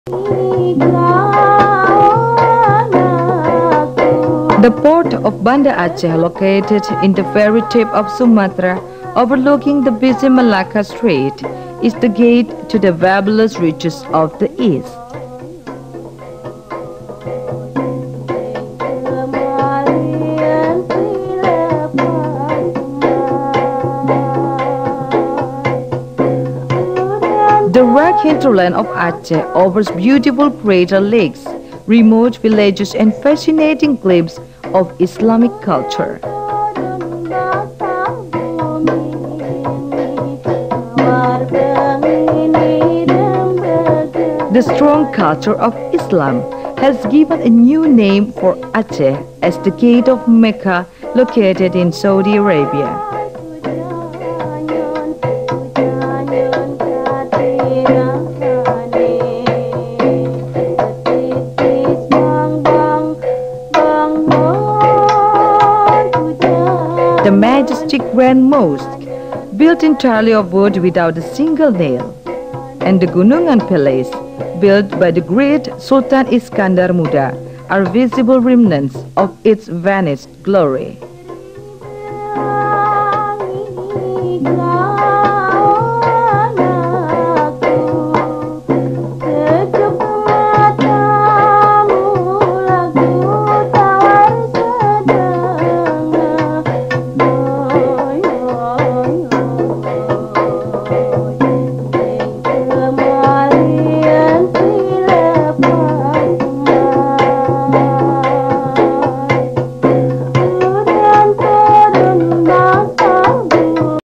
The port of Banda Aceh, located in the very tip of Sumatra, overlooking the busy Malacca Strait, is the gate to the fabulous riches of the East. The rugged hinterland of Aceh offers beautiful crater lakes, remote villages and fascinating glimpses of Islamic culture. The strong culture of Islam has given a new name for Aceh as the Gate of Mecca, located in Saudi Arabia. The majestic Grand Mosque, built entirely of wood without a single nail, and the Gunungan Palace, built by the great Sultan Iskandar Muda, are visible remnants of its vanished glory.